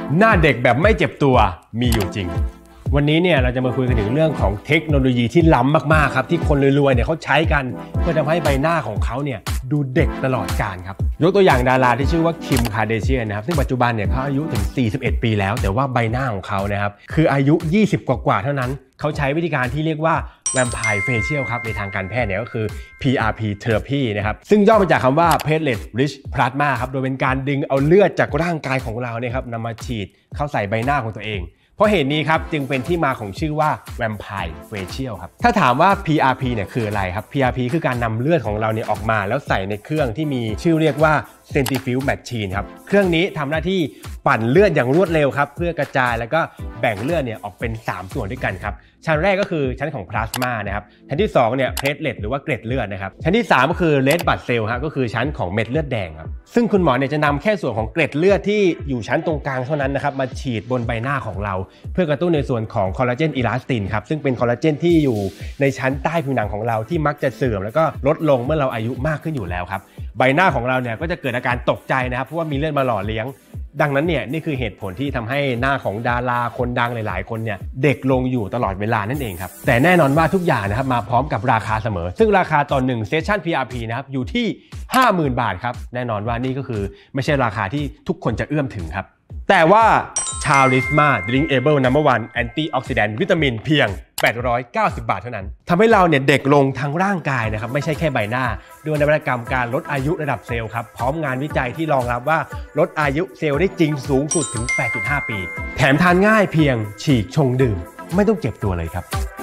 หน้าเด็กแบบไม่เจ็บตัวมีอยู่จริงวันนี้เนี่ยเราจะมาคุยกันถึงเรื่องของเทคโนโลยีที่ล้ำมากๆครับที่คนรวยๆเนี่ยเขาใช้กันเพื่อทำให้ใบหน้าของเขาเนี่ยดูเด็กตลอดกาลครับยกตัวอย่างดาราที่ชื่อว่าคิมคาร์เดเชียนนะครับซึ่งปัจจุบันเนี่ยเขาอายุถึง41ปีแล้วแต่ว่าใบหน้าของเขานะครับคืออายุ20กว่าเท่านั้นเขาใช้วิธีการที่เรียกว่า Vampire Facial ครับในทางการแพทย์เนี่ยก็คือ PRP Therapy นะครับซึ่งย่อมาจากคำว่า Platelet Rich Plasma ครับโดยเป็นการดึงเอาเลือดจากร่างกายของเราเนี่ยครับนำมาฉีดเข้าใส่ใบหน้าของตัวเองเพราะเหตุนี้ครับจึงเป็นที่มาของชื่อว่า Vampire Facial ครับถ้าถามว่า PRP เนี่ยคืออะไรครับ PRP คือการนำเลือดของเราเนี่ยออกมาแล้วใส่ในเครื่องที่มีชื่อเรียกว่า Centrifuge Machine ครับเครื่องนี้ทำหน้าที่ปั่นเลือดอย่างรวดเร็วครับเพื่อกระจายแล้วก็แบ่งเลือดเนี่ยออกเป็น3ส่วนด้วยกันครับชั้นแรกก็คือชั้นของพลาสมานะครับชั้นที่2เนี่ยเพลทเลตหรือว่าเกล็ดเลือดนะครับชั้นที่3ก็คือเรดบลัดเซลล์ครับก็คือชั้นของเม็ดเลือดแดงครับซึ่งคุณหมอเนี่ยจะนำแค่ส่วนของเกล็ดเลือดที่อยู่ชั้นตรงกลางเท่านั้นนะครับมาฉีดบนใบหน้าของเราเพื่อกระตุ้นในส่วนของคอลลาเจนอิลาสตินครับซึ่งเป็นคอลลาเจนที่อยู่ในชั้นใต้ผิวหนังของเราที่มักจะเสื่อมแล้วก็ลดลงเมื่อเราอายุมากขึ้นอยู่แล้วครับใบหน้าของเราเนี่ยก็จะเกิดอาการตกใจนะครับเพราะว่ามีเลือดมาหล่อเลี้ยงดังนั้นเนี่ยนี่คือเหตุผลที่ทำให้หน้าของดาราคนดังหลายๆคนเนี่ยเด็กลงอยู่ตลอดเวลานั่นเองครับแต่แน่นอนว่าทุกอย่างนะครับมาพร้อมกับราคาเสมอซึ่งราคาต่อ1เซสชั่น PRP นะครับอยู่ที่ 50,000 บาทครับแน่นอนว่านี่ก็คือไม่ใช่ราคาที่ทุกคนจะเอื้อมถึงครับแต่ว่าชาลิสมา Drinkable No. 1 Antioxidant วิตามินเพียง890 บาทเท่านั้นทำให้เราเนี่ยเด็กลงทั้งร่างกายนะครับไม่ใช่แค่ใบหน้าด้วยนวัตกรรมการลดอายุระดับเซลล์ครับพร้อมงานวิจัยที่รองรับว่าลดอายุเซลล์ได้จริงสูงสุดถึง 8.5 ปีแถมทานง่ายเพียงฉีกชงดื่มไม่ต้องเจ็บตัวเลยครับ